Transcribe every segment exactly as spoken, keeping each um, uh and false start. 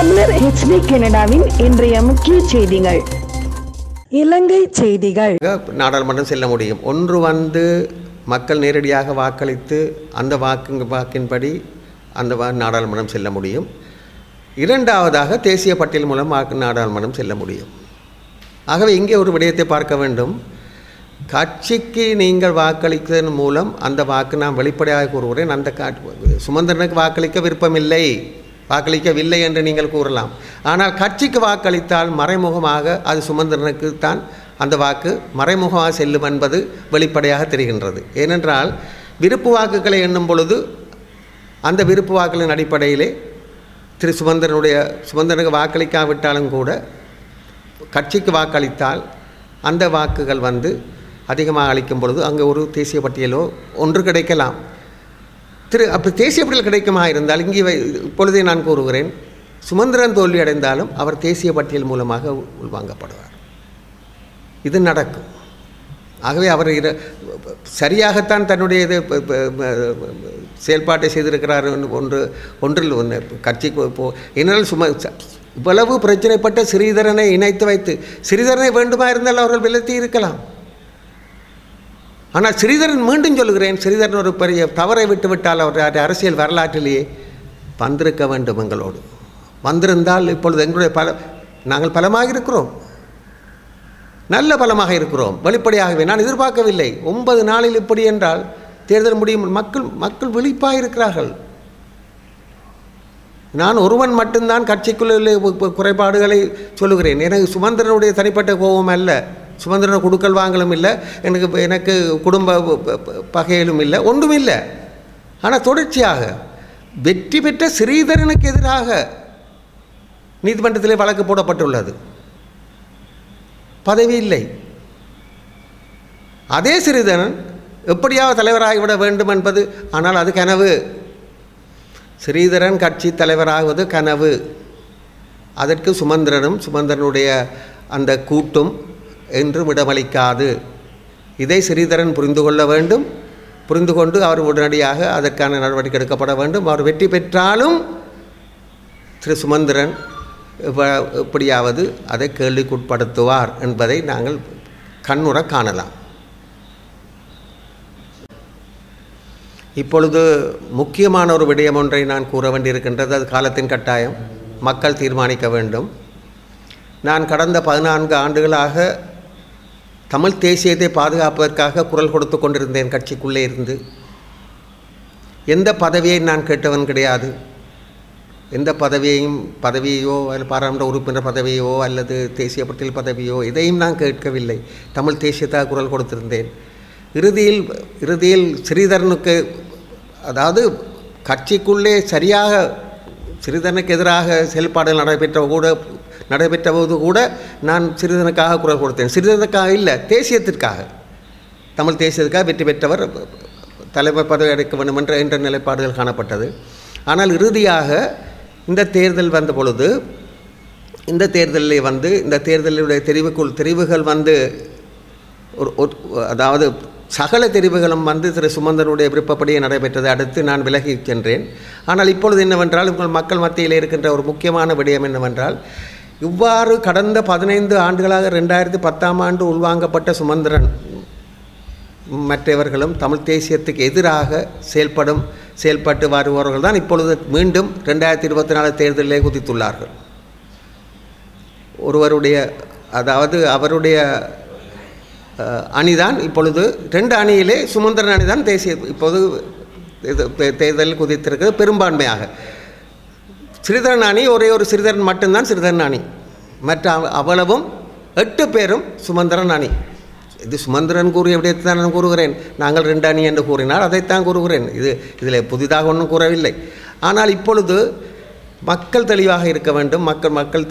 தமிழர் H D கனடாவின் இன்றைய முக்கிய செய்திகள். இலங்கை செய்திகள். நாடாளுமன்றம் செல்ல முடியும். ஒன்று வந்து மக்கள் நேரடியாக வாக்களித்து அந்த வாக்கு வாக்கின்படி அந்த நாடாளுமன்றம் செல்ல முடியும். இரண்டாவதாக தேசிய பட்டியல் மூலம் நாடாளுமன்றம் செல்ல முடியும். ஆகவே இங்கே ஒரு விடயத்தை பார்க்க வேண்டும். கட்சிக்கு நீங்கள் வாக்களிப்பதன் மூலம் அந்த வாக்கு நான் வெளிப்படையாக கூறுகிறேன். அந்த சுமந்திரனுக்கு வாக்களிக்க விருப்பமில்லை, வாக்களிக்கவில்லை என்று நீங்கள் கூறலாம். ஆனால் கட்சிக்கு வாக்களித்தால் மறைமுகமாக அது சுமந்திரனுக்கு தான் அந்த வாக்கு மறைமுகமாக செல்லும் என்பது வெளிப்படையாக தெரிகின்றது. ஏனென்றால் விருப்பு வாக்குகளை எண்ணும் பொழுது அந்த விருப்பு வாக்குகளின் அடிப்படையிலே திரு சுமந்திரனுடைய சுமந்திரனுக்கு வாக்களிக்காவிட்டாலும் கூட கட்சிக்கு வாக்களித்தால் அந்த வாக்குகள் வந்து அதிகமாக அளிக்கும் பொழுது அங்கே ஒரு தேசிய பட்டியலோ ஒன்று கிடைக்கலாம். திரு அப்படி தேசிய பட்டியல் கிடைக்குமா இருந்தால் இங்கே இப்பொழுதே நான் கூறுகிறேன், சுமந்திரன் தோல்வி அடைந்தாலும் அவர் தேசிய பட்டியல் மூலமாக உள்வாங்கப்படுவார். இது நடக்கும். ஆகவே அவர் சரியாகத்தான் தன்னுடைய இது செயல்பாட்டை செய்திருக்கிறார். ஒன்று ஒன்றில் ஒன்று கட்சிக்கு போ என்னால் சும இவ்வளவு பிரச்சனைப்பட்ட ஸ்ரீதரனை இணைத்து வைத்து ஸ்ரீதரனை வேண்டுமா இருந்தால் அவர்கள் விலத்தி இருக்கலாம். ஆனால் ஸ்ரீதரன் மீண்டும் சொல்லுகிறேன், ஸ்ரீதரன் ஒரு பெரிய தவறை விட்டு விட்டால் அவர் அரசியல் வரலாற்றிலேயே வந்திருக்க வேண்டும். எங்களோடு வந்திருந்தால் இப்பொழுது எங்களுடைய பல நாங்கள் பலமாக இருக்கிறோம், நல்ல பலமாக இருக்கிறோம். வெளிப்படையாகவே நான் எதிர்பார்க்கவில்லை. ஒன்பது நாளில் இப்படி என்றால் தேர்தல் முடியும். மக்கள் மக்கள் விழிப்பாக இருக்கிறார்கள். நான் ஒருவன் மட்டும்தான் கட்சிக்குள்ள குறைபாடுகளை சொல்லுகிறேன். எனக்கு சுமந்திரனுடைய தனிப்பட்ட கோபம் அல்ல, சுமந்திரனை கொடுக்கல் வாங்கலும் இல்லை, எனக்கு எனக்கு குடும்ப பகையிலும் இல்லை, ஒன்றும் இல்லை. ஆனால் தொடர்ச்சியாக வெற்றி பெற்ற ஸ்ரீதரனுக்கு எதிராக நீதிமன்றத்திலே வழக்கு போடப்பட்டுள்ளது. பதவி இல்லை. அதே ஸ்ரீதரன் எப்படியாவது தலைவராகிவிட வேண்டும் என்பது, ஆனால் அது கனவு. ஸ்ரீதரன் கட்சி தலைவராகுவது கனவு. அதற்கு சுமந்திரனும் சுமந்திரனுடைய அந்த கூட்டும் என்று விடமளிக்காது. இதை ஸ்ரீதரன் புரிந்து கொள்ள வேண்டும். புரிந்து கொண்டு அவர் உடனடியாக அதற்கான நடவடிக்கை எடுக்கப்பட வேண்டும். அவர் வெற்றி பெற்றாலும் திரு சுமந்திரன் எப்படியாவது அதை கேள்விக்குட்படுத்துவார் என்பதை நாங்கள் கண்ணுற காணலாம். இப்பொழுது முக்கியமான ஒரு விடயம் ஒன்றை நான் கூற வேண்டியிருக்கின்றது. அது காலத்தின் கட்டாயம், மக்கள் தீர்மானிக்க வேண்டும். நான் கடந்த பதினான்கு ஆண்டுகளாக தமிழ் தேசியத்தை பாதுகாப்பதற்காக குரல் கொடுத்து கொண்டிருந்தேன். கட்சிக்குள்ளே இருந்து எந்த பதவியை நான் கேட்டவன் கிடையாது. எந்த பதவியையும் பதவியோ அல்லது பாராளுமன்ற உறுப்பினர் பதவியோ அல்லது தேசிய பட்டியல் பதவியோ இதையும் நான் கேட்கவில்லை. தமிழ் தேசியத்தாக குரல் கொடுத்திருந்தேன். இறுதியில் இறுதியில் ஸ்ரீதரனுக்கு, அதாவது கட்சிக்குள்ளே சரியாக ஸ்ரீதரனுக்கு எதிராக செயல்பாடுகள் நடைபெற்ற கூட நடைபெற்ற போது கூட நான் சிறிதனுக்காக குரல் கொடுத்தேன். சிறிதனுக்காக இல்லை, தேசியத்திற்காக, தமிழ் தேசியத்துக்காக வெற்றி பெற்றவர் தலைவர் பதவி அடைக்க வேண்டும் என்ற என்ற நிலைப்பாடுகள் காணப்பட்டது. ஆனால் இறுதியாக இந்த தேர்தல் வந்த பொழுது இந்த தேர்தலில் வந்து இந்த தேர்தலுடைய தெரிவுக்குள் தெரிவுகள் வந்து ஒரு அதாவது சகல தெரிவுகளும் வந்து திரு சுமந்திரனுடைய விருப்பப்படியே நடைபெற்றதை அடுத்து நான் விலகி சென்றேன். ஆனால் இப்பொழுது என்னவென்றால் உங்கள் மக்கள் மத்தியில் இருக்கின்ற ஒரு முக்கியமான விடயம் என்னவென்றால், இவ்வாறு கடந்த பதினைந்து ஆண்டுகளாக ரெண்டாயிரத்தி பத்தாம் ஆண்டு உள்வாங்கப்பட்ட சுமந்திரன் மற்றவர்களும் தமிழ் தேசியத்துக்கு எதிராக செயல்படும் செயல்பட்டு வருபவர்கள் தான் இப்பொழுது மீண்டும் ரெண்டாயிரத்தி இருபத்தி நாலு தேர்தலிலே குதித்துள்ளார்கள். ஒருவருடைய அதாவது அவருடைய அணிதான் இப்பொழுது ரெண்டு அணியிலே சுமந்திரன் அணிதான் தேசிய இப்போது தேர்தலில் குதித்திருக்கிறது பெரும்பான்மையாக. ஸ்ரீதரன் அணி ஒரே ஒரு ஸ்ரீதரன் மட்டும்தான் ஸ்ரீதரன் அணி. மற்ற அவ்வளவும் எட்டு பேரும் சுமந்திரன் அணி. இது சுமந்திரன் கூறிய விடயத்தை தான் நான் கூறுகிறேன். நாங்கள் ரெண்டு அணி என்று கூறினால் அதைத்தான் கூறுகிறேன். இது இதில் புதிதாக ஒன்றும் கூறவில்லை. ஆனால் இப்பொழுது மக்கள் தெளிவாக இருக்க வேண்டும். மக்கள் மக்கள்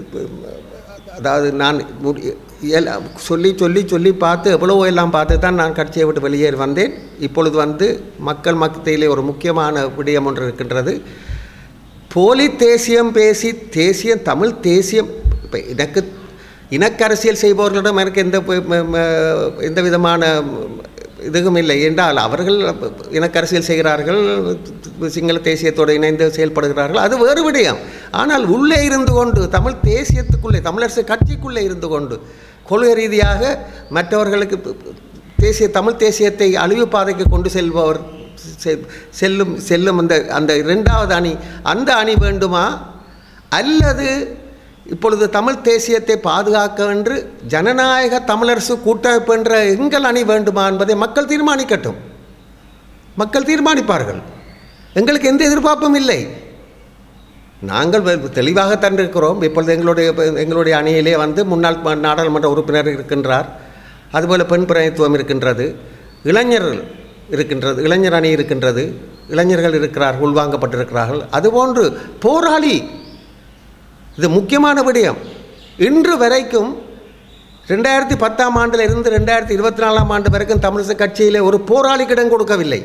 அதாவது நான் சொல்லி சொல்லி சொல்லி பார்த்து எவ்வளவோ எல்லாம் பார்த்து தான் நான் கட்சியை விட்டு வெளியேறி வந்தேன். இப்பொழுது வந்து மக்கள் மத்தியிலே ஒரு முக்கியமான விடயம் ஒன்று இருக்கின்றது. போலி தேசியம் பேசி தேசியம் தமிழ் தேசியம் இப்போ எனக்கு இனக்கரசியல் செய்பவர்களிடம் எனக்கு எந்த எந்த விதமான இதுவும் இல்லை என்றால் அவர்கள் இனக்கரசியல் செய்கிறார்கள், சிங்கள தேசியத்தோடு இணைந்து செயல்படுகிறார்கள், அது வேறு விடயம். ஆனால் உள்ளே இருந்து கொண்டு தமிழ் தேசியத்துக்குள்ளே தமிழரசு கட்சிக்குள்ளே இருந்து கொண்டு கொள்கை ரீதியாக மற்றவர்களுக்கு தேசிய தமிழ் தேசியத்தை அழிவு பாதைக்கு கொண்டு செல்பவர் செல்லும் செல்லும் அந்த அந்த இரண்டாவது அணி அந்த அணி வேண்டுமா அல்லது இப்பொழுது தமிழ் தேசியத்தை பாதுகாக்க என்று ஜனநாயக தமிழரசு கூட்டமைப்பு என்ற எங்கள் அணி வேண்டுமா என்பதை மக்கள் தீர்மானிக்கட்டும். மக்கள் தீர்மானிப்பார்கள். எங்களுக்கு எந்த எதிர்பார்ப்பும் இல்லை. நாங்கள் தெளிவாகத்தான் இருக்கிறோம். இப்பொழுது எங்களுடைய எங்களுடைய அணியிலே வந்து முன்னாள் நாடாளுமன்ற உறுப்பினர் இருக்கின்றார், அதுபோல் பெண் பிரதிநிதித்துவம் இருக்கின்றது, இளைஞர்கள் இருக்கின்றது, இளைஞர் அணி இருக்கின்றது, இளைஞர்கள் இருக்கிறார்கள், உள்வாங்கப்பட்டிருக்கிறார்கள். அதுபோன்று போராளி, இது முக்கியமான விடயம். இன்று வரைக்கும் ரெண்டாயிரத்தி பத்தாம் ஆண்டில் இருந்து ரெண்டாயிரத்தி இருபத்தி நாலாம் ஆண்டு வரைக்கும் தமிழிசை கட்சியிலே ஒரு போராளிக்கு இடம் கொடுக்கவில்லை.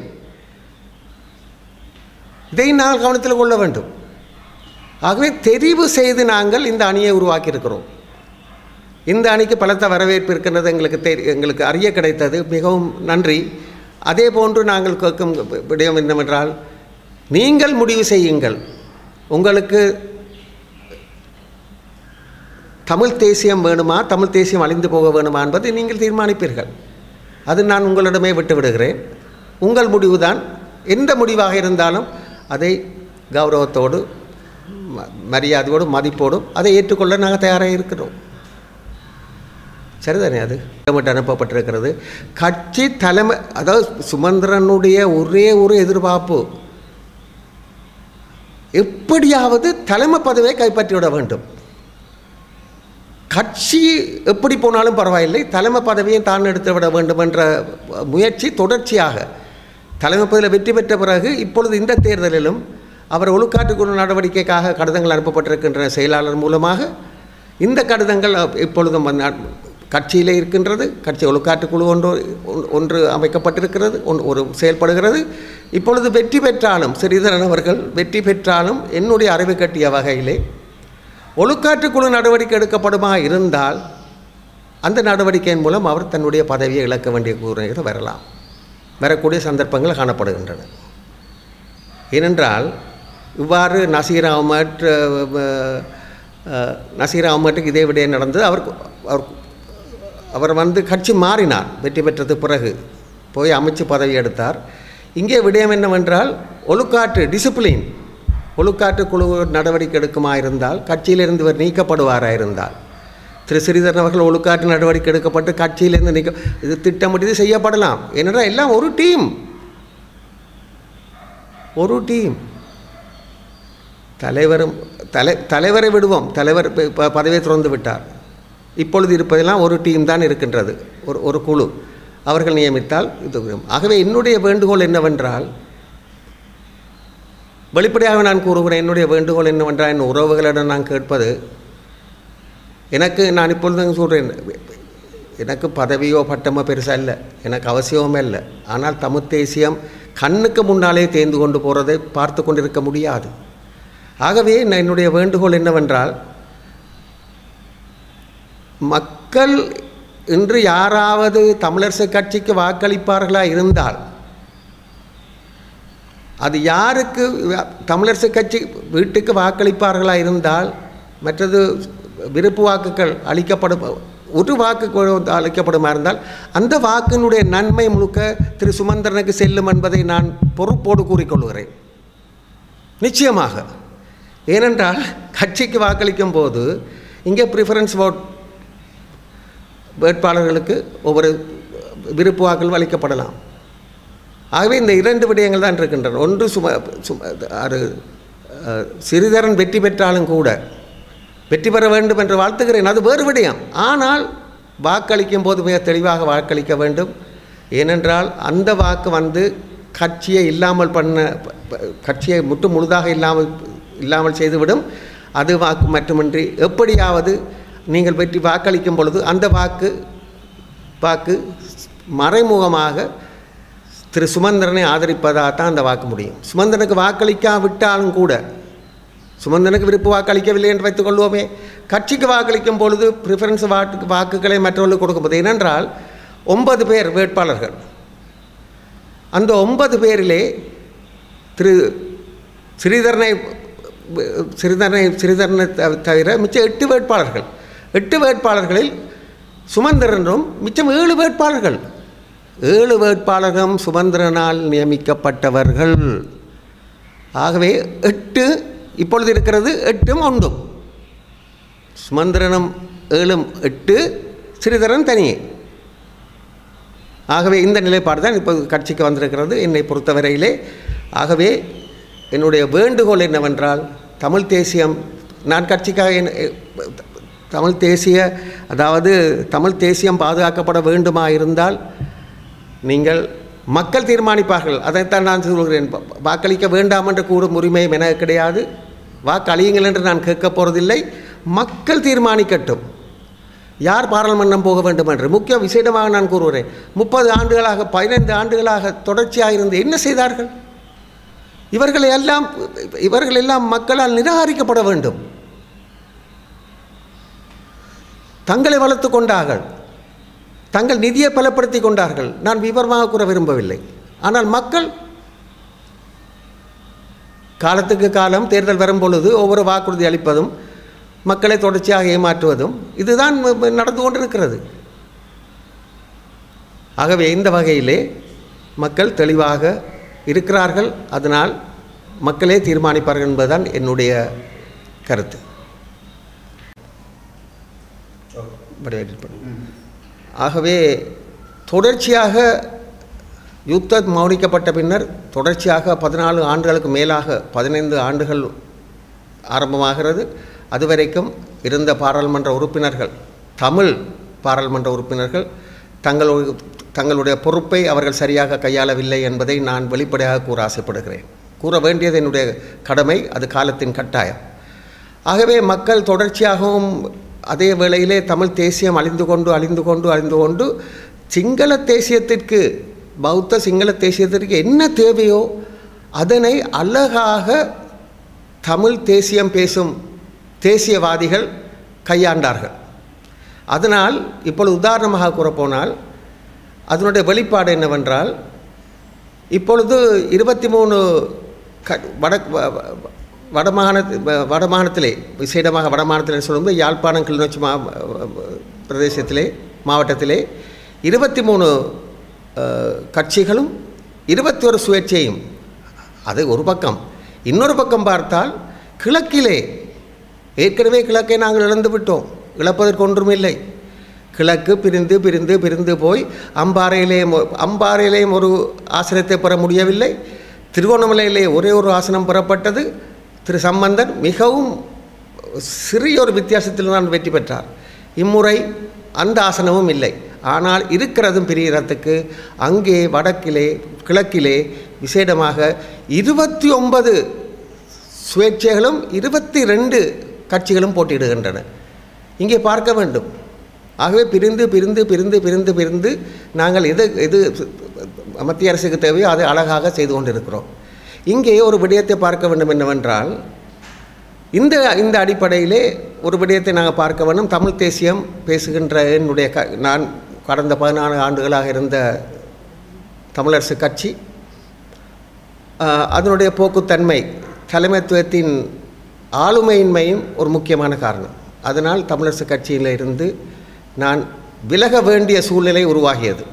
இதை நாங்கள் கவனத்தில் கொள்ள வேண்டும். ஆகவே தெரிவு செய்து நாங்கள் இந்த அணியை உருவாக்கியிருக்கிறோம். இந்த அணிக்கு பலத்த வரவேற்பு இருக்கின்றது, எங்களுக்கு தெரி எங்களுக்கு அறிய கிடைத்தது, மிகவும் நன்றி. அதே போன்று நாங்கள் கேட்கும் விடயம் என்னவென்றால், நீங்கள் முடிவு செய்யுங்கள், உங்களுக்கு தமிழ் தேசியம் வேணுமா, தமிழ் தேசியம் அழிந்து போக வேணுமா என்பதை நீங்கள் தீர்மானிப்பீர்கள். அது நான் உங்களிடமே விட்டு விடுகிறேன். உங்கள் முடிவு தான். எந்த முடிவாக இருந்தாலும் அதை கௌரவத்தோடு மரியாதையோடு மதிப்போடும் அதை ஏற்றுக்கொள்ள நாங்கள் தயாராக இருக்கிறோம். சரிதானே? அது திட்டமிட்டு அனுப்பப்பட்டிருக்கிறது. கட்சி தலைமை, அதாவது சுமந்திரனுடைய ஒரே ஒரு எதிர்பார்ப்பு, எப்படியாவது தலைமை பதவியை கைப்பற்றிவிட வேண்டும். கட்சி எப்படி போனாலும் பரவாயில்லை, தலைமை பதவியை தான் எடுத்து விட வேண்டும் என்ற முயற்சி தொடர்ச்சியாக தலைமை பதவியில் வெற்றி பெற்ற பிறகு இப்பொழுது இந்த தேர்தலிலும் அவர் ஒழுக்காற்றுக்குழு நடவடிக்கைக்காக கடிதங்கள் அனுப்பப்பட்டிருக்கின்ற செயலாளர் மூலமாக இந்த கடிதங்கள் இப்பொழுதும் கட்சியிலே இருக்கின்றது. கட்சி ஒழுக்காற்றுக்குழு ஒன்று ஒன்று அமைக்கப்பட்டிருக்கிறது, ஒரு செயல்படுகிறது. இப்பொழுது வெற்றி பெற்றாலும் ஸ்ரீதரன் அவர்கள் வெற்றி பெற்றாலும் என்னுடைய அறிவு கட்டிய வகையிலே ஒழுக்காற்றுக்குழு நடவடிக்கை எடுக்கப்படுமா இருந்தால் அந்த நடவடிக்கையின் மூலம் அவர் தன்னுடைய பதவியை இழக்க வேண்டிய கூறுகிறது வரலாம், வரக்கூடிய சந்தர்ப்பங்கள் காணப்படுகின்றன. ஏனென்றால் இவ்வாறு நசீர் அஹ்மத் நசீர் அஹ்மத்துக்கு இதே விடயம் நடந்தது. அவர் அவர் அவர் வந்து கட்சி மாறினார், வெற்றி பெற்றது பிறகு போய் அமைச்சு பதவி எடுத்தார். இங்கே விடயம் என்னவென்றால், ஒழுக்காற்று டிசிப்ளின் ஒழுக்காற்று குழு நடவடிக்கை எடுக்குமா இருந்தால், கட்சியிலிருந்து இவர் நீக்கப்படுவாராக இருந்தால், திரு ஸ்ரீதரன் அவர்கள் ஒழுக்காற்று நடவடிக்கை எடுக்கப்பட்டு கட்சியிலிருந்து நீக்க இது திட்டமிட்டு செய்யப்படலாம். ஏனென்றால் எல்லாம் ஒரு டீம் ஒரு டீம் தலைவரும் தலை தலைவரை விடுவோம், தலைவர் பதவியை திறந்து விட்டார். இப்பொழுது இருப்பதெல்லாம் ஒரு டீம் தான் இருக்கின்றது, ஒரு ஒரு குழு அவர்கள் நியமித்தால் இது. ஆகவே என்னுடைய வேண்டுகோள் என்னவென்றால், வெளிப்படையாக நான் கூறுகிறேன், என்னுடைய வேண்டுகோள் என்னவென்றால், என் உறவுகளிடம் நான் கேட்பது, எனக்கு நான் இப்பொழுது சொல்கிறேன், எனக்கு பதவியோ பட்டமோ பெருசாக இல்லை, எனக்கு அவசியமே இல்லை. ஆனால் தமிழ் தேசியம் கண்ணுக்கு முன்னாலே தேர்ந்து கொண்டு போகிறதை பார்த்து கொண்டிருக்க முடியாது. ஆகவே நான் என்னுடைய வேண்டுகோள் என்னவென்றால், மக்கள் இன்று யாராவது தமிழரசு கட்சிக்கு வாக்களிப்பார்களா இருந்தால், அது யாருக்கு தமிழரசு கட்சி வீட்டுக்கு வாக்களிப்பார்களா இருந்தால், மற்றது விருப்பு வாக்குகள் அளிக்கப்படும், ஒரு வாக்கு அளிக்கப்படுமா இருந்தால் அந்த வாக்கினுடைய நன்மை முழுக்க திரு சுமந்திரனுக்கு செல்லும் என்பதை நான் பொறுப்போடு கூறிக்கொள்கிறேன். நிச்சயமாக. ஏனென்றால் கட்சிக்கு வாக்களிக்கும் போது இங்கே ப்ரிஃபரன்ஸ் ஓட் வேட்பாளர்களுக்கு ஒவ்வொரு விருப்பு வாக்குகள் அளிக்கப்படலாம். ஆகவே இந்த இரண்டு விடயங்கள் தான் இருக்கின்றன. ஒன்று சும சும அது ஸ்ரீதரன் வெற்றி பெற்றாலும் கூட வெற்றி பெற வேண்டும் என்று வாழ்த்துகிறேன், அது வேறு விடயம். ஆனால் வாக்களிக்கும் போது மிக தெளிவாக வாக்களிக்க வேண்டும். ஏனென்றால் அந்த வாக்கு வந்து கட்சியை இல்லாமல் பண்ண, கட்சியை முற்று முழுதாக இல்லாமல் இல்லாமல் செய்துவிடும். அது வாக்கு மட்டுமின்றி எப்படியாவது நீங்கள் வெற்றி வாக்களிக்கும் பொழுது அந்த வாக்கு வாக்கு மறைமுகமாக திரு சுமந்திரனை ஆதரிப்பதாக தான் அந்த வாக்கு முடியும். சுமந்திரனுக்கு வாக்களிக்காவிட்டாலும் கூட, சுமந்திரனுக்கு விருப்பு வாக்களிக்கவில்லை என்று வைத்துக்கொள்வோமே, கட்சிக்கு வாக்களிக்கும் பொழுது ப்ரிஃபரன்ஸ் வாக்கு வாக்குகளை மற்றவர்களுக்கு கொடுக்கும்போது, ஏனென்றால் ஒன்பது பேர் வேட்பாளர்கள், அந்த ஒன்பது பேரிலே திரு ஸ்ரீதரனை சிறிதரனை சிறிதரனை தவிர மிச்சம் எட்டு வேட்பாளர்கள். எட்டு வேட்பாளர்களில் சுமந்திரனும் மிச்சம் ஏழு வேட்பாளர்கள். ஏழு வேட்பாளர்களும் சுமந்திரனால் நியமிக்கப்பட்டவர்கள். ஆகவே எட்டு இப்பொழுது இருக்கிறது, எட்டும் ஒன்றும். சுமந்திரனும் ஏழும் எட்டு, சிறிதரன் தனியே. ஆகவே இந்த நிலைப்பாடு தான் இப்போ கட்சிக்கு வந்திருக்கிறது என்னை பொறுத்தவரையிலே. ஆகவே என்னுடைய வேண்டுகோள் என்னவென்றால், தமிழ் தேசியம், நான் கட்சிக்காக தமிழ் தேசிய அதாவது தமிழ் தேசியம் பாதுகாக்கப்பட வேண்டுமா இருந்தால் நீங்கள் மக்கள் தீர்மானிப்பார்கள். அதைத்தான் நான் சொல்கிறேன். வாக்களிக்க வேண்டாம் என்று கூறும் உரிமையும் எனக்கு கிடையாது. வாக்களியுங்கள் என்று நான் கேட்கப் போகிறதில்லை. மக்கள் தீர்மானிக்கட்டும் யார் பாராளுமன்றம் போக வேண்டும் என்று. முக்கிய விசேடமாக நான் கூறுகிறேன், முப்பது ஆண்டுகளாக பதினைந்து ஆண்டுகளாக தொடர்ச்சியாக இருந்து என்ன செய்தார்கள்? இவர்கள் எல்லாம் இவர்கள் எல்லாம் மக்களால் நிராகரிக்கப்பட வேண்டும். தங்களை வளர்த்து கொண்டார்கள், தங்கள் நிதியை பலப்படுத்தி கொண்டார்கள். நான் விவரமாக கூற விரும்பவில்லை. ஆனால் மக்கள் காலத்துக்கு காலம் தேர்தல் வரும் பொழுது ஒவ்வொரு வாக்குறுதி அளிப்பதும் மக்களை தொடர்ச்சியாக ஏமாற்றுவதும் இதுதான் நடந்து கொண்டிருக்கிறது. ஆகவே இந்த வகையிலே மக்கள் தெளிவாக இருக்கிறார்கள். அதனால் மக்களே தீர்மானிப்பார்கள் என்பதுதான் என்னுடைய கருத்து. ஆகவே தொடர்ச்சியாக யுத்தம் மௌனிக்கப்பட்ட பின்னர் தொடர்ச்சியாக பதினாலு ஆண்டுகளுக்கு மேலாக பதினைந்து ஆண்டுகள் ஆரம்பமாகிறது. அதுவரைக்கும் இருந்த பாராளுமன்ற உறுப்பினர்கள், தமிழ் பாராளுமன்ற உறுப்பினர்கள் தங்களுடைய தங்களுடைய பொறுப்பை அவர்கள் சரியாக கையாளவில்லை என்பதை நான் வெளிப்படையாக கூற ஆசைப்படுகிறேன். கூற வேண்டியது என்னுடைய கடமை, அது காலத்தின் கட்டாயம். ஆகவே மக்கள் தொடர்ச்சியாகவும் அதே வேளையிலே தமிழ் தேசியம் அழிந்து கொண்டு அழிந்து கொண்டு அழிந்து கொண்டு சிங்கள தேசியத்திற்கு, பௌத்த சிங்கள தேசியத்திற்கு என்ன தேவையோ அதனை அழகாக தமிழ் தேசியம் பேசும் தேசியவாதிகள் கையாண்டார்கள். அதனால் இப்பொழுது உதாரணமாக கூறப்போனால் அதனுடைய வெளிப்பாடு என்னவென்றால், இப்பொழுது இருபத்தி மூணு க வட வடமாகாண வடமாகாணத்திலே விசேடமாக வடமாகாணத்தில் சொல்லும்போது யாழ்ப்பாணம் கிளிநொச்சி மா பிரதேசத்திலே மாவட்டத்திலே இருபத்தி மூணு கட்சிகளும் இருபத்தி ஒரு சுயேட்சையும். அது ஒரு பக்கம். இன்னொரு பக்கம் பார்த்தால் கிழக்கிலே ஏற்கனவே கிழக்கை நாங்கள் இழந்து விட்டோம், இழப்பதற்கு ஒன்றும் இல்லை. கிழக்கு பிரிந்து பிரிந்து பிரிந்து போய் அம்பாறையிலேயும் அம்பாறையிலேயும் ஒரு ஆசனத்தை பெற முடியவில்லை. திருவண்ணாமலையிலே ஒரே ஒரு ஆசனம் பெறப்பட்டது. திரு சம்பந்தன் மிகவும் சிறிய ஒரு வித்தியாசத்தில் தான் வெற்றி பெற்றார். இம்முறை அந்த ஆசனமும் இல்லை. ஆனால் இருக்கிறதும் பிரிகிறதுக்கு அங்கே வடக்கிலே கிழக்கிலே விசேடமாக இருபத்தி ஒன்பது சுயேட்சைகளும் இருபத்தி ரெண்டு கட்சிகளும் போட்டியிடுகின்றன. இங்கே பார்க்க வேண்டும். ஆகவே பிரிந்து பிரிந்து பிரிந்து பிரிந்து பிரிந்து நாங்கள் எது எது மத்திய அரசுக்கு தேவையோ அதை அழகாக செய்து கொண்டிருக்கிறோம். இங்கே ஒரு விடயத்தை பார்க்க வேண்டும் என்னவென்றால், இந்த இந்த அடிப்படையிலே ஒரு விடயத்தை நாங்கள் பார்க்க வேண்டும். தமிழ் தேசியம் பேசுகின்ற என்னுடைய க நான் கடந்த பதினாலு ஆண்டுகளாக இருந்த தமிழரசு கட்சி, அதனுடைய போக்குத்தன்மை, தலைமைத்துவத்தின் ஆளுமையின்மையும் ஒரு முக்கியமான காரணம். அதனால் தமிழரசு கட்சியில் இருந்து நான் விலக வேண்டிய சூழ்நிலை உருவாகியது.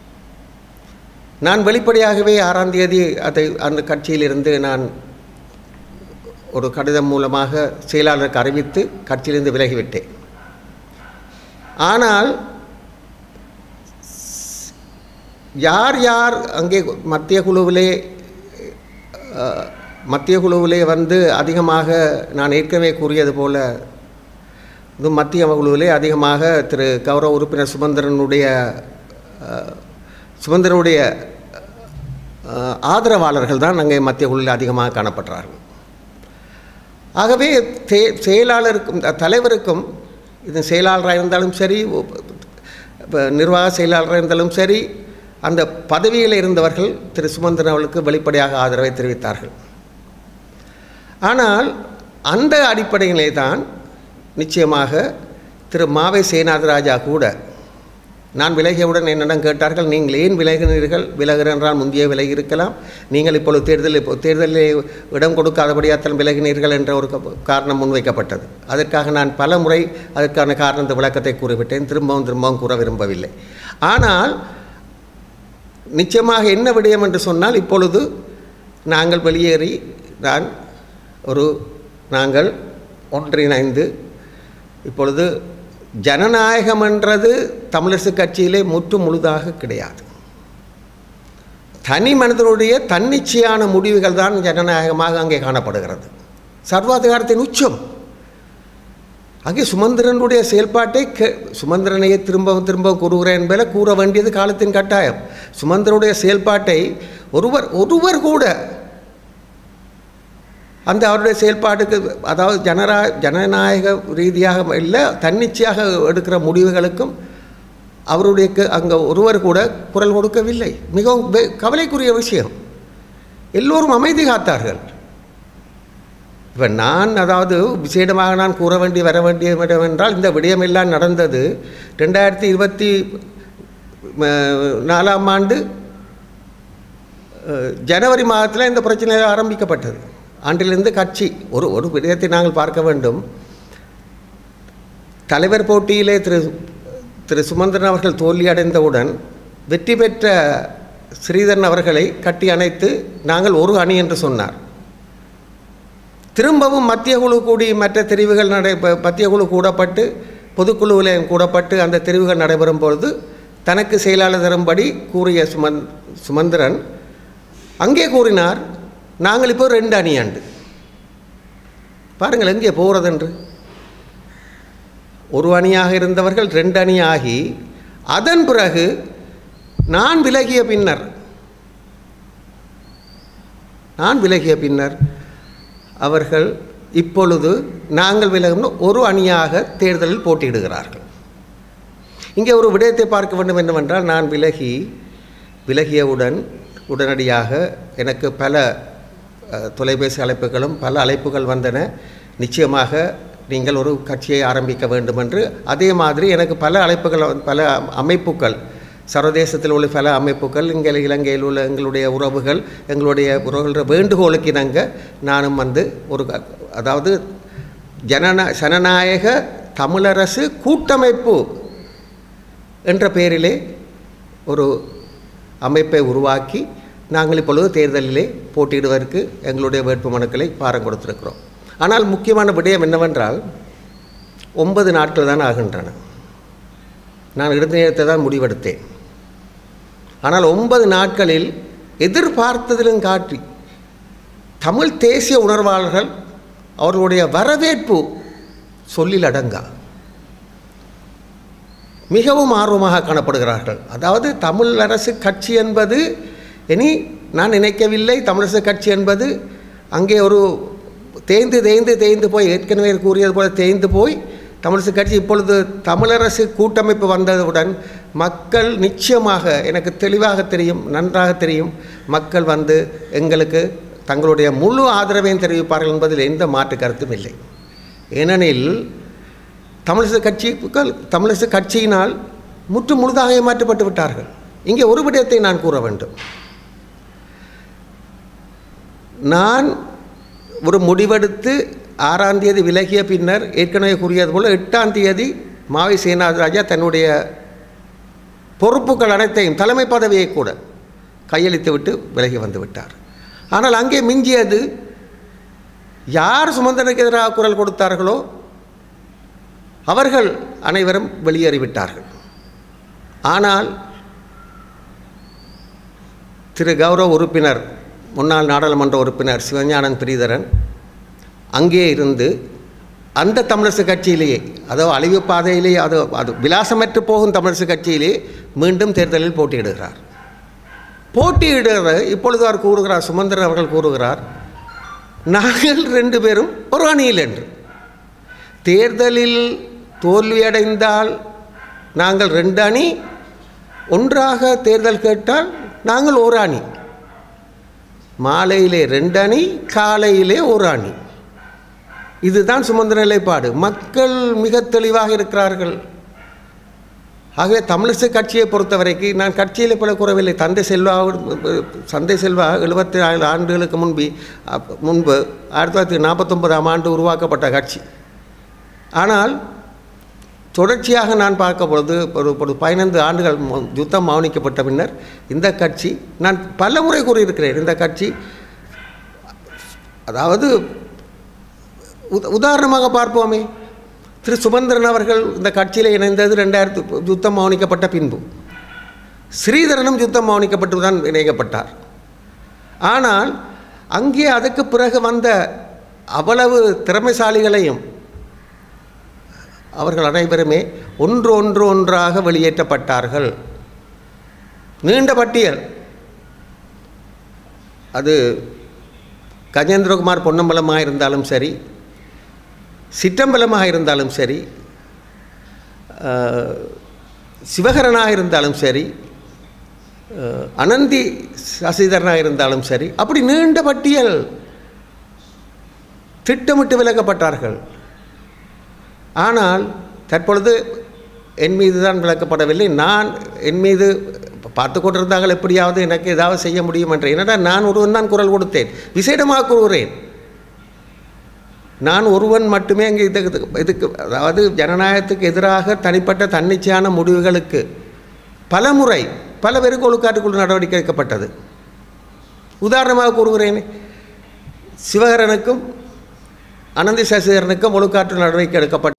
நான் வெளிப்படையாகவே ஆறாம் தேதி அதை அந்த கட்சியிலிருந்து நான் ஒரு கடிதம் மூலமாக செயலாளருக்கு அறிவித்து கட்சியிலிருந்து விலகிவிட்டேன். ஆனால் யார் யார் அங்கே மத்திய குழுவிலே மத்திய குழுவிலே வந்து அதிகமாக நான் ஏற்கனவே கூறியது போல இது மத்திய குழுவிலே அதிகமாக திரு கௌரவ உறுப்பினர் சுமந்திரனுடைய சுமந்திரனுடைய ஆதரவாளர்கள் தான் அங்கே மத்திய குழுவில் அதிகமாக காணப்படுறார்கள். ஆகவே தே செயலாளருக்கும் தலைவருக்கும், இது செயலாளராக இருந்தாலும் சரி, நிர்வாக செயலாளராக இருந்தாலும் சரி, அந்த பதவியில் இருந்தவர்கள் திரு சுமந்திரன் அவர்களுக்கு வெளிப்படையாக ஆதரவை தெரிவித்தார்கள். ஆனால் அந்த அடிப்படையிலே தான் நிச்சயமாக திரு மாவை சேனாதிராஜா கூட நான் விலகியவுடன் என்னிடம் கேட்டார்கள், நீங்கள் ஏன் விலகினீர்கள்? விலகுற என்றால் முந்தைய விலகி இருக்கலாம், நீங்கள் இப்பொழுது தேர்தலில் இப்போ தேர்தலில் இடம் கொடுக்காதபடியாத்தான் விலகினீர்கள் என்ற ஒரு காரணம் முன்வைக்கப்பட்டது. அதற்காக நான் பல முறை அதற்கான காரணத்தை விளக்கத்தை கூறிவிட்டேன், திரும்பவும் திரும்பவும் கூற விரும்பவில்லை. ஆனால் நிச்சயமாக என்ன விடயம் என்று சொன்னால், இப்பொழுது நாங்கள் வெளியேறி நான் ஒரு நாங்கள் ஒன்றிணைந்து இப்பொழுது ஜனநாயகம் என்றது தமிழரசு கட்சியிலே முற்று முழுதாக கிடையாது. தனி மனிதனுடைய தன்னிச்சையான முடிவுகள் தான் ஜனநாயகமாக அங்கே காணப்படுகிறது. சர்வாதிகாரத்தின் உச்சம் அங்கே சுமந்திரனுடைய செயல்பாட்டை கே சுமந்திரனையே திரும்பவும் திரும்பவும் கூறுகிறேன் என்பதை கூற வேண்டியது காலத்தின் கட்டாயம். சுமந்திரனுடைய செயல்பாட்டை ஒருவர் ஒருவர் கூட அந்த அவருடைய செயல்பாட்டுக்கு, அதாவது ஜனரா ஜனநாயக ரீதியாக இல்லை தன்னிச்சையாக எடுக்கிற முடிவுகளுக்கும் அவருடைய அங்கே ஒருவர் கூட குரல் கொடுக்கவில்லை. மிகவும் கவலைக்குரிய விஷயம். எல்லோரும் அமைதி காத்தார்கள். இப்போ நான் அதாவது விசேடமாக நான் கூற வேண்டி வர வேண்டிய என்றால், இந்த விடயமெல்லாம் நடந்தது ரெண்டாயிரத்தி இருபத்தி நாலாம் ஆண்டு ஜனவரி மாதத்தில் இந்த பிரச்சனை ஆரம்பிக்கப்பட்டது. ஆண்டிலிருந்து கட்சி ஒரு ஒரு விடயத்தை நாங்கள் பார்க்க வேண்டும். தலைவர் போட்டியிலே திரு திரு சுமந்திரன் அவர்கள் தோல்வியடைந்தவுடன் வெற்றி பெற்ற ஸ்ரீதரன் அவர்களை கட்டி அணைத்து நாங்கள் ஒரு அணி என்று சொன்னார். திரும்பவும் மத்திய குழு கூடி மற்ற தெரிவுகள் நடை மத்திய குழு கூடப்பட்டு பொதுக்குழுவில் கூடப்பட்டு அந்த தெரிவுகள் நடைபெறும் பொழுது தனக்கு செயலாளர் தரும்படி கூறிய சுமந் சுமந்திரன் அங்கே கூறினார், நாங்கள் இப்போ ரெண்டு அணி ஆண்டு பாருங்கள் எங்கே போகிறதென்று. ஒரு அணியாக இருந்தவர்கள் ரெண்டு அணி ஆகி அதன் பிறகு நான் விலகிய பின்னர் நான் விலகிய பின்னர் அவர்கள் இப்பொழுது நாங்கள் விலகும் ஒரு அணியாக தேர்தலில் போட்டியிடுகிறார்கள். இங்கே ஒரு விடயத்தை பார்க்க வேண்டும் என்னவென்றால், நான் விலகி விலகியவுடன் உடனடியாக எனக்கு பல தொலைபேசி அழைப்புகளும் பல அழைப்புகள் வந்தன. நிச்சயமாக நீங்கள் ஒரு கட்சியை ஆரம்பிக்க வேண்டும் என்று. அதே மாதிரி எனக்கு பல அழைப்புகள், பல அமைப்புகள், சர்வதேசத்தில் உள்ள பல அமைப்புகள், இங்கே இலங்கையில் உள்ள எங்களுடைய உறவுகள், எங்களுடைய உறவுகள் வேண்டுகோளுக்கு இணங்க நானும் வந்து ஒரு அதாவது ஜனநா ஜனநாயக தமிழரசு கூட்டமைப்பு என்ற பெயரிலே ஒரு அமைப்பை உருவாக்கி நாங்கள் இப்பொழுது தேர்தலிலே போட்டியிடுவதற்கு எங்களுடைய வேட்பு மனுக்களை பாரம் கொடுத்திருக்கிறோம். ஆனால் முக்கியமான விடயம் என்னவென்றால், ஒன்பது நாட்கள் தான் ஆகின்றன. நான் இறுதி நேரத்தை தான் முடிவெடுத்தேன். ஆனால் ஒன்பது நாட்களில் எதிர்பார்த்ததிலும் காட்டி தமிழ் தேசிய உணர்வாளர்கள் அவர்களுடைய வரவேற்பு சொல்லில் அடங்கா மிகவும் ஆர்வமாக காணப்படுகிறார்கள். அதாவது தமிழரசு கட்சி என்பது இனி நான் நினைக்கவில்லை. தமிழரசு கட்சி என்பது அங்கே ஒரு தேய்ந்து தேய்ந்து தேய்ந்து போய், ஏற்கனவே கூறியது போல தேய்ந்து போய் தமிழரசு கட்சி இப்பொழுது தமிழரசு கூட்டமைப்பு வந்தவுடன் மக்கள் நிச்சயமாக, எனக்கு தெளிவாக தெரியும், நன்றாக தெரியும், மக்கள் வந்து எங்களுக்கு தங்களுடைய முழு ஆதரவையும் தெரிவிப்பார்கள் என்பதில் எந்த மாற்று கருத்தும் இல்லை. ஏனெனில் தமிழரசு கட்சிகள் தமிழரசு கட்சியினால் முற்று முழுதாக ஏமாற்றப்பட்டு விட்டார்கள். இங்கே ஒரு விடயத்தை நான் கூற வேண்டும். நான் ஒரு முடிவெடுத்து ஆறாம் தேதி விலகிய பின்னர் ஏற்கனவே கூறியது போல் எட்டாம் தேதி மாவை சேனாராஜா தன்னுடைய பொறுப்புகள் அனைத்தையும், தலைமை பதவியை கூட கையளித்து விட்டு விலகி வந்து விட்டார். ஆனால் அங்கே மிஞ்சியது யார் சுமந்திரனுக்கு எதிராக குரல் கொடுத்தார்களோ அவர்கள் அனைவரும் வெளியேறிவிட்டார்கள். ஆனால் திரு கௌரவ உறுப்பினர், முன்னாள் நாடாளுமன்ற உறுப்பினர் சிவஞானன் பிரிதரன் அங்கே இருந்து அந்த தமிழரசு கட்சியிலேயே, அதாவது அழிவு பாதையிலேயே, அது அது விலாசமற்று போகும் தமிழரசு கட்சியிலே மீண்டும் தேர்தலில் போட்டியிடுகிறார். போட்டியிடுகிற இப்பொழுது அவர் கூறுகிறார், சுமந்திரன் அவர்கள் கூறுகிறார், நாங்கள் ரெண்டு பேரும் ஒரு அணியில் என்று. தேர்தலில் தோல்வியடைந்தால் நாங்கள் ரெண்டு அணி, ஒன்றாக தேர்தல் கேட்டால் நாங்கள் ஒரு அணி. மாலையிலே ரெண்டு அணி, காலையிலே ஒரு அணி. இதுதான் சுமந்திர நிலைப்பாடு. மக்கள் மிக தெளிவாக இருக்கிறார்கள். ஆகவே தமிழிசை கட்சியை பொறுத்தவரைக்கும் நான் கட்சியில் பல குறவில்லை. தந்தை செல்வா சந்தை செல்வா எழுபத்தி நாலு ஆண்டுகளுக்கு முன்பு முன்பு ஆயிரத்தி தொள்ளாயிரத்தி நாற்பத்தொன்பதாம் ஆண்டு உருவாக்கப்பட்ட கட்சி. ஆனால் தொடர்ச்சியாக நான் பார்க்க பொழுது ஒரு ஒரு பதினைந்து ஆண்டுகள் யுத்தம் மௌனிக்கப்பட்ட பின்னர் இந்த கட்சி, நான் பல முறை கூறியிருக்கிறேன், இந்த கட்சி அதாவது உதாரணமாக பார்ப்போமே, திரு சுமந்திரன் அவர்கள் இந்த கட்சியில் இணைந்தது ரெண்டாயிரத்து யுத்தம் மௌனிக்கப்பட்ட பின்பு. ஸ்ரீதரனும் யுத்தம் மௌனிக்கப்பட்டு தான் இணைக்கப்பட்டார். ஆனால் அங்கே அதுக்கு பிறகு வந்த அவ்வளவு திறமைசாலிகளையும் அவர்கள் அனைவருமே ஒன்று ஒன்று ஒன்றாக வெளியேற்றப்பட்டார்கள். நீண்ட பட்டியல். அது கஜேந்திரகுமார் பொன்னம்பலமாக இருந்தாலும் சரி, சிற்றம்பலமாக இருந்தாலும் சரி, சிவகரனாக இருந்தாலும் சரி, அனந்தி சசிதரனாக இருந்தாலும் சரி, அப்படி நீண்ட பட்டியல் திட்டமிட்டு விலக்கப்பட்டார்கள். ஆனால் தற்பொழுது என் மீது தான் விளக்கப்படவில்லை. நான் என் மீது பார்த்து கொண்டிருந்தார்கள், எப்படியாவது எனக்கு ஏதாவது செய்ய முடியும் என்ற. என்னடா நான் ஒருவன் தான் குரல் கொடுத்தேன். விசேடமாக கூறுகிறேன், நான் ஒருவன் மட்டுமே அங்கே இதுக்கு இதுக்கு அதாவது ஜனநாயகத்துக்கு எதிராக தனிப்பட்ட தன்னிச்சையான முடிவுகளுக்கு பல முறை பல பேருக்கு ஒழுக்காட்டுக்குழு நடவடிக்கை எடுக்கப்பட்டது. உதாரணமாக கூறுகிறேன், சிவகரனுக்கும் அனந்தி சசிதரனுக்கும் ஒழுக்காற்று நடவடிக்கை எடுக்கப்பட்ட